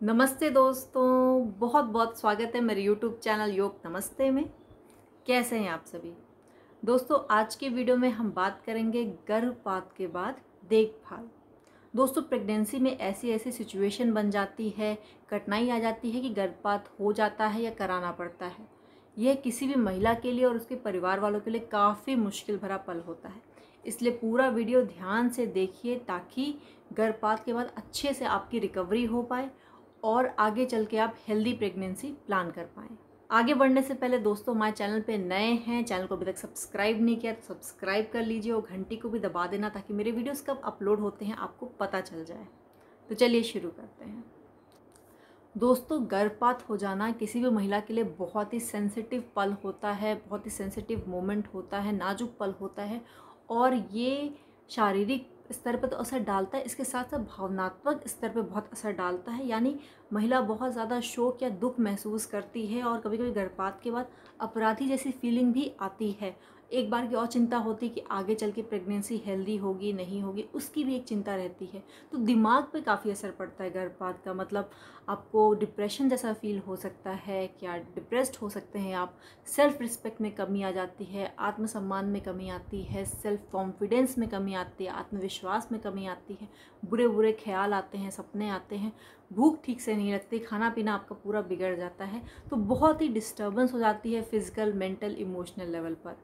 नमस्ते दोस्तों, बहुत बहुत स्वागत है मेरे YouTube चैनल योग नमस्ते में। कैसे हैं आप सभी दोस्तों? आज के वीडियो में हम बात करेंगे गर्भपात के बाद देखभाल। दोस्तों, प्रेगनेंसी में ऐसी ऐसी सिचुएशन बन जाती है, कठिनाई आ जाती है कि गर्भपात हो जाता है या कराना पड़ता है। यह किसी भी महिला के लिए और उसके परिवार वालों के लिए काफ़ी मुश्किल भरा पल होता है। इसलिए पूरा वीडियो ध्यान से देखिए ताकि गर्भपात के बाद अच्छे से आपकी रिकवरी हो पाए और आगे चल के आप हेल्दी प्रेगनेंसी प्लान कर पाएँ। आगे बढ़ने से पहले दोस्तों, हमारे चैनल पे नए हैं, चैनल को अभी तक सब्सक्राइब नहीं किया तो सब्सक्राइब कर लीजिए और घंटी को भी दबा देना ताकि मेरे वीडियोस कब अपलोड होते हैं आपको पता चल जाए। तो चलिए शुरू करते हैं। दोस्तों, गर्भपात हो जाना किसी भी महिला के लिए बहुत ही सेंसिटिव पल होता है, बहुत ही सेंसिटिव मोमेंट होता है, नाजुक पल होता है और ये शारीरिक स्तर पर तो असर डालता है, इसके साथ साथ भावनात्मक स्तर पे बहुत असर डालता है। यानी महिला बहुत ज़्यादा शोक या दुख महसूस करती है और कभी कभी गर्भपात के बाद अपराधी जैसी फीलिंग भी आती है। एक बार की और चिंता होती है कि आगे चल के प्रेगनेंसी हेल्दी होगी नहीं होगी, उसकी भी एक चिंता रहती है। तो दिमाग पे काफ़ी असर पड़ता है गर्भपात का। मतलब आपको डिप्रेशन जैसा फील हो सकता है, क्या डिप्रेस्ड हो सकते हैं आप, सेल्फ रिस्पेक्ट में कमी आ जाती है, आत्मसम्मान में कमी आती है, सेल्फ कॉन्फिडेंस में कमी आती है, आत्मविश्वास में कमी आती है, बुरे बुरे ख्याल आते हैं, सपने आते हैं, भूख ठीक से नहीं लगती, खाना पीना आपका पूरा बिगड़ जाता है। तो बहुत ही डिस्टर्बेंस हो जाती है फिजिकल, मेंटल, इमोशनल लेवल पर।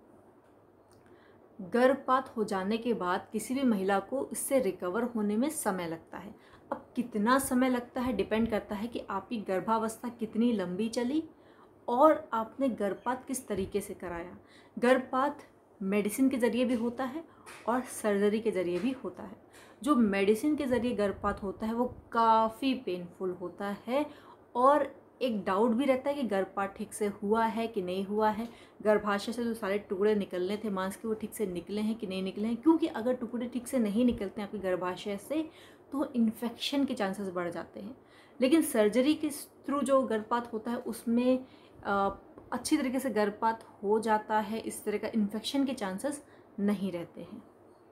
गर्भपात हो जाने के बाद किसी भी महिला को इससे रिकवर होने में समय लगता है। अब कितना समय लगता है डिपेंड करता है कि आपकी गर्भावस्था कितनी लंबी चली और आपने गर्भपात किस तरीके से कराया। गर्भपात मेडिसिन के ज़रिए भी होता है और सर्जरी के ज़रिए भी होता है। जो मेडिसिन के ज़रिए गर्भपात होता है वो काफ़ी पेनफुल होता है और एक डाउट भी रहता है कि गर्भपात ठीक से हुआ है कि नहीं हुआ है, गर्भाशय से जो सारे टुकड़े निकलने थे मांस के वो ठीक से निकले हैं कि नहीं निकले हैं। क्योंकि अगर टुकड़े ठीक से नहीं निकलते हैं आपके गर्भाशय से तो इन्फेक्शन के चांसेस बढ़ जाते हैं। लेकिन सर्जरी के थ्रू जो गर्भपात होता है उसमें अच्छी तरीके से गर्भपात हो जाता है, इस तरह का इन्फेक्शन के चांसेस नहीं रहते हैं।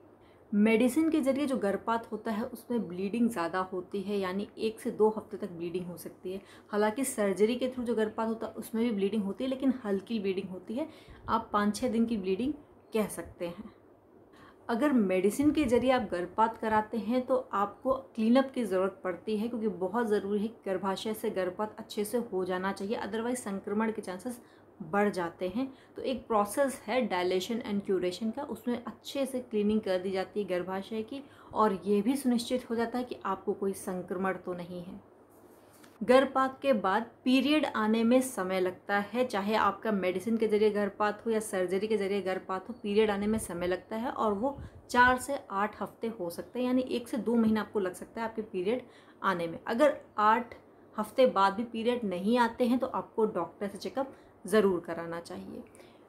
मेडिसिन के ज़रिए जो गर्भपात होता है उसमें ब्लीडिंग ज़्यादा होती है, यानी 1 से 2 हफ्ते तक ब्लीडिंग हो सकती है। हालांकि सर्जरी के थ्रू जो गर्भपात होता है उसमें भी ब्लीडिंग होती है, लेकिन हल्की ब्लीडिंग होती है। आप 5-6 दिन की ब्लीडिंग कह सकते हैं। अगर मेडिसिन के ज़रिए आप गर्भपात कराते हैं तो आपको क्लीनअप की ज़रूरत पड़ती है, क्योंकि बहुत ज़रूरी है कि गर्भाशय से गर्भपात अच्छे से हो जाना चाहिए, अदरवाइज संक्रमण के चांसेस बढ़ जाते हैं। तो एक प्रोसेस है डायलेशन एंड क्यूरेशन का, उसमें अच्छे से क्लीनिंग कर दी जाती है गर्भाशय की और ये भी सुनिश्चित हो जाता है कि आपको कोई संक्रमण तो नहीं है। गर्भपात के बाद पीरियड आने में समय लगता है, चाहे आपका मेडिसिन के ज़रिए गर्भपात हो या सर्जरी के ज़रिए गर्भपात हो, पीरियड आने में समय लगता है और वो 4 से 8 हफ्ते हो सकते हैं, यानी 1 से 2 महीना आपको लग सकता है आपके पीरियड आने में। अगर 8 हफ्ते बाद भी पीरियड नहीं आते हैं तो आपको डॉक्टर से चेकअप ज़रूर कराना चाहिए।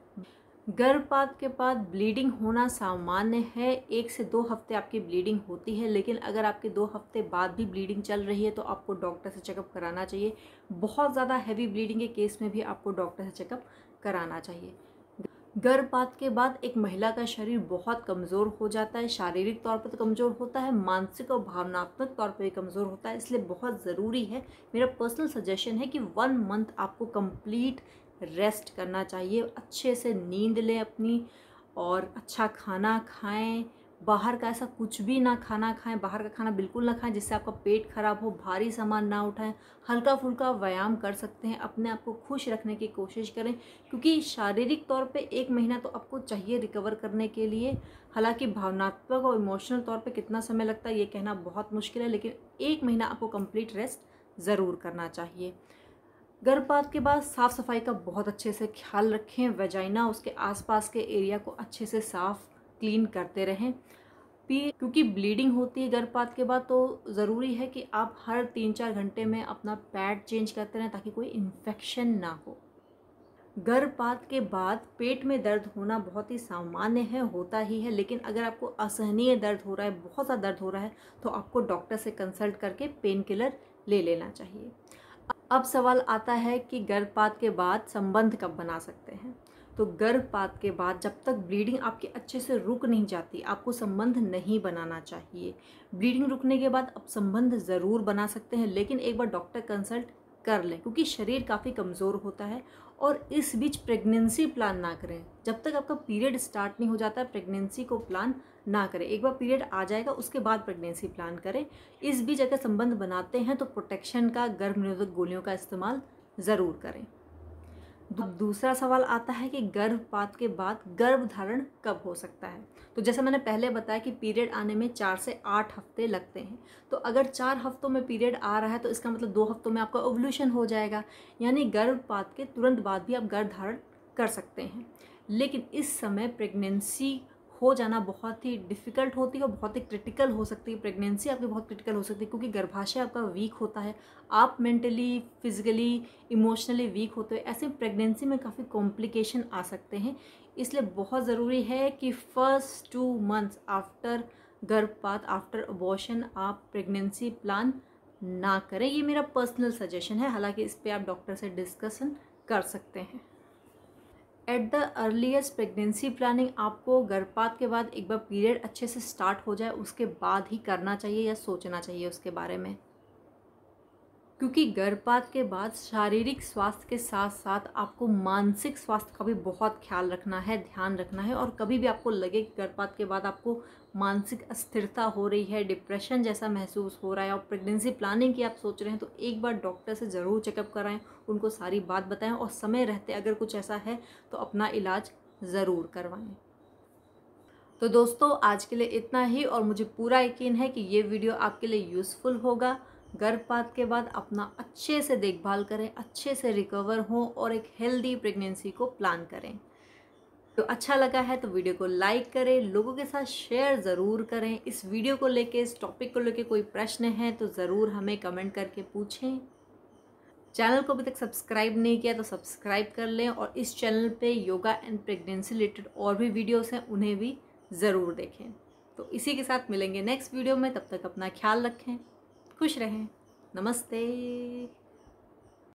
गर्भपात के बाद ब्लीडिंग होना सामान्य है, 1 से 2 हफ्ते आपकी ब्लीडिंग होती है, लेकिन अगर आपके 2 हफ्ते बाद भी ब्लीडिंग चल रही है तो आपको डॉक्टर से चेकअप कराना चाहिए। बहुत ज़्यादा हैवी ब्लीडिंग के केस में भी आपको डॉक्टर से चेकअप कराना चाहिए। गर्भपात के बाद एक महिला का शरीर बहुत कमज़ोर हो जाता है, शारीरिक तौर पर तो कमज़ोर होता है, मानसिक और भावनात्मक तौर पर भी कमज़ोर होता है। इसलिए बहुत ज़रूरी है, मेरा पर्सनल सजेशन है कि 1 मंथ आपको कंप्लीट रेस्ट करना चाहिए। अच्छे से नींद लें अपनी और अच्छा खाना खाएं, बाहर का ऐसा कुछ भी ना खाना खाएं, बाहर का खाना बिल्कुल ना खाएं जिससे आपका पेट खराब हो, भारी सामान ना उठाएं, हल्का फुल्का व्यायाम कर सकते हैं, अपने आप को खुश रखने की कोशिश करें, क्योंकि शारीरिक तौर पे 1 महीना तो आपको चाहिए रिकवर करने के लिए। हालांकि भावनात्मक और इमोशनल तौर पे कितना समय लगता है ये कहना बहुत मुश्किल है, लेकिन 1 महीना आपको कंप्लीट रेस्ट ज़रूर करना चाहिए। गर्भपात के बाद साफ़ सफाई का बहुत अच्छे से ख्याल रखें, वेजाइना उसके आसपास के एरिया को अच्छे से साफ़ क्लीन करते रहें। क्योंकि ब्लीडिंग होती है गर्भपात के बाद तो ज़रूरी है कि आप हर 3-4 घंटे में अपना पैड चेंज करते रहें ताकि कोई इन्फेक्शन ना हो। गर्भपात के बाद पेट में दर्द होना बहुत ही सामान्य है, होता ही है, लेकिन अगर आपको असहनीय दर्द हो रहा है, बहुत ज़्यादा दर्द हो रहा है, तो आपको डॉक्टर से कंसल्ट करके पेन किलर ले लेना चाहिए। अब सवाल आता है कि गर्भपात के बाद संबंध कब बना सकते हैं। तो गर्भपात के बाद जब तक ब्लीडिंग आपकी अच्छे से रुक नहीं जाती, आपको संबंध नहीं बनाना चाहिए। ब्लीडिंग रुकने के बाद आप संबंध ज़रूर बना सकते हैं, लेकिन एक बार डॉक्टर कंसल्ट कर लें, क्योंकि शरीर काफ़ी कमज़ोर होता है। और इस बीच प्रेगनेंसी प्लान ना करें। जब तक आपका पीरियड स्टार्ट नहीं हो जाता, प्रेगनेंसी को प्लान ना करें। एक बार पीरियड आ जाएगा उसके बाद प्रेगनेंसी प्लान करें। इस बीच अगर संबंध बनाते हैं तो प्रोटेक्शन का, गर्भ निरोधक गोलियों का इस्तेमाल ज़रूर करें। दूसरा सवाल आता है कि गर्भपात के बाद गर्भधारण कब हो सकता है। तो जैसे मैंने पहले बताया कि पीरियड आने में 4 से 8 हफ्ते लगते हैं। तो अगर 4 हफ्तों में पीरियड आ रहा है तो इसका मतलब 2 हफ्तों में आपका ओव्यूलेशन हो जाएगा, यानी गर्भपात के तुरंत बाद भी आप गर्भधारण कर सकते हैं। लेकिन इस समय प्रेगनेंसी हो जाना बहुत ही डिफ़िकल्ट होती है और बहुत ही क्रिटिकल हो सकती है। प्रेगनेंसी आपकी बहुत क्रिटिकल हो सकती है, क्योंकि गर्भाशय आपका वीक होता है, आप मेंटली, फिजिकली, इमोशनली वीक होते हैं। ऐसे प्रेगनेंसी में काफ़ी कॉम्प्लिकेशन आ सकते हैं। इसलिए बहुत ज़रूरी है कि फर्स्ट 2 मंथ्स आफ्टर गर्भपात, आफ्टर अबॉर्शन, आप प्रेगनेंसी प्लान ना करें। ये मेरा पर्सनल सजेशन है, हालांकि इस पर आप डॉक्टर से डिस्कशन कर सकते हैं। At the earliest pregnancy planning आपको गर्भपात के बाद एक बार पीरियड अच्छे से स्टार्ट हो जाए उसके बाद ही करना चाहिए या सोचना चाहिए उसके बारे में, क्योंकि गर्भपात के बाद शारीरिक स्वास्थ्य के साथ साथ आपको मानसिक स्वास्थ्य का भी बहुत ख्याल रखना है, ध्यान रखना है। और कभी भी आपको लगे कि गर्भपात के बाद आपको मानसिक अस्थिरता हो रही है, डिप्रेशन जैसा महसूस हो रहा है और प्रेगनेंसी प्लानिंग की आप सोच रहे हैं, तो एक बार डॉक्टर से ज़रूर चेकअप कराएं, उनको सारी बात बताएं और समय रहते अगर कुछ ऐसा है तो अपना इलाज ज़रूर करवाएं। तो दोस्तों, आज के लिए इतना ही, और मुझे पूरा यकीन है कि ये वीडियो आपके लिए यूज़फुल होगा। गर्भपात के बाद अपना अच्छे से देखभाल करें, अच्छे से रिकवर हों और एक हेल्दी प्रेगनेंसी को प्लान करें। तो अच्छा लगा है तो वीडियो को लाइक करें, लोगों के साथ शेयर ज़रूर करें। इस वीडियो को लेके, इस टॉपिक को लेके कोई प्रश्न है तो ज़रूर हमें कमेंट करके पूछें। चैनल को अभी तक सब्सक्राइब नहीं किया तो सब्सक्राइब कर लें, और इस चैनल पे योगा एंड प्रेगनेंसी रिलेटेड और भी वीडियोस हैं, उन्हें भी ज़रूर देखें। तो इसी के साथ मिलेंगे नेक्स्ट वीडियो में, तब तक अपना ख्याल रखें, खुश रहें, नमस्ते।